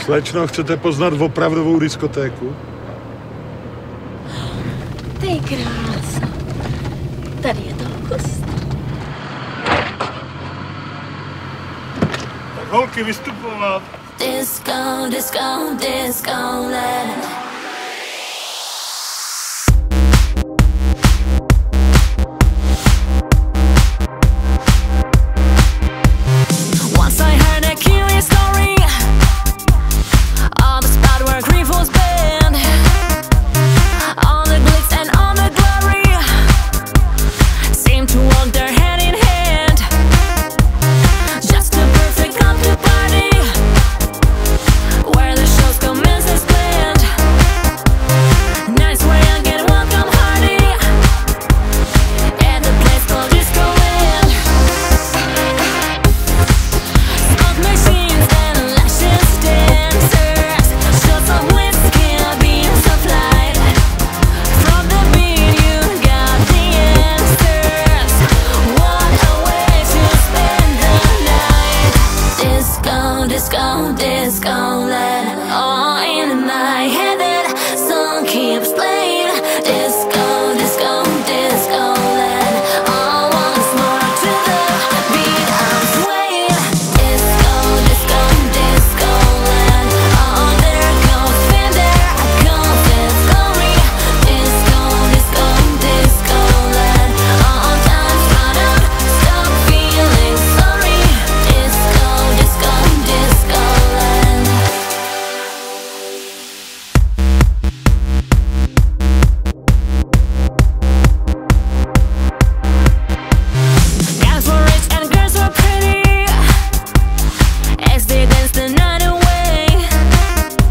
Slečno, chcete poznat opravdovou diskotéku? Ty krása. Tady je to hust. Tak holky, vystupovat. Disco, disco, Discoland. Discoland, all in my head, that song keeps playing. Disco, disco, Discoland, all once more to the beat I'm swaying. Disco, disco, Discoland, oh there goes and there goes its glory. Disco, disco, Discoland, all time's run out, stop feeling sorry. Disco, disco, Discoland. Guys were rich and girls were pretty as they danced the night away.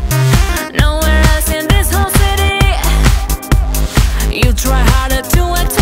Nowhere else in this whole city you try harder to attain.